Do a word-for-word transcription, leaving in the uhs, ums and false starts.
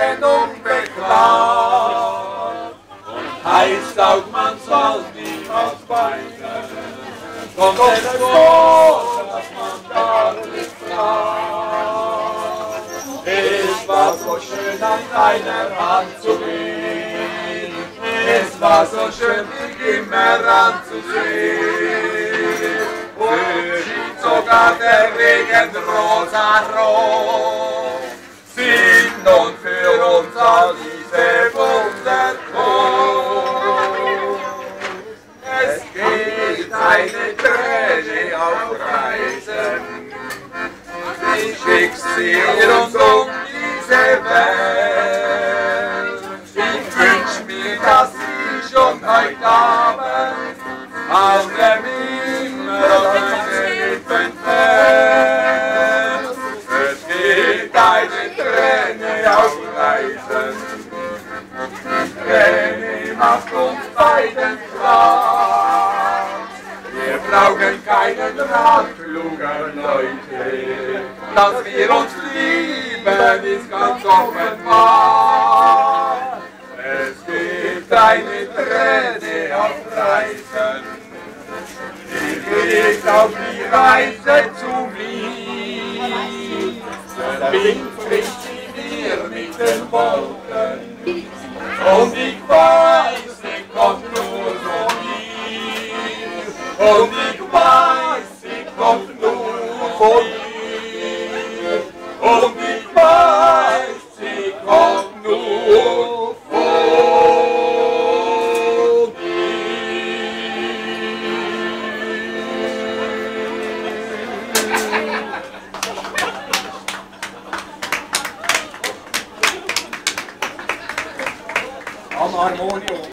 Trennung beklagt. Und heißt auch, man soll niemals weinen. Kommt es vor, dass man gar nicht fragt. Es war so schön, an deiner Hand zu gehen. Es war so schön, dich immer anzusehen. Und schien sogar der Regen rosarot. Sind nun für uns all diese Wunder tot. Es geht eine Träne auf Reisen. Ich schick sie rund um diese Welt. Ich wünsch mir, dass sie schon heute Abend auf dem Himmel meine Lippen fällt. Es geht eine Träne auf Reisen. Träne macht uns beiden klar. Wir brauchen keinen Rat kluger Leute. Dass wir uns lieben, ist ganz offenbar. Es gibt eine Träne auf Reisen. Die geht auf die Reise zu mir. Der Wind spricht sie mir mit den Worten. Und ich weiß, sie kommt nur von mir. Und ich weiß, sie kommt nur von mir. Und ich weiß, sie kommt nur von mir. Am Harmonium.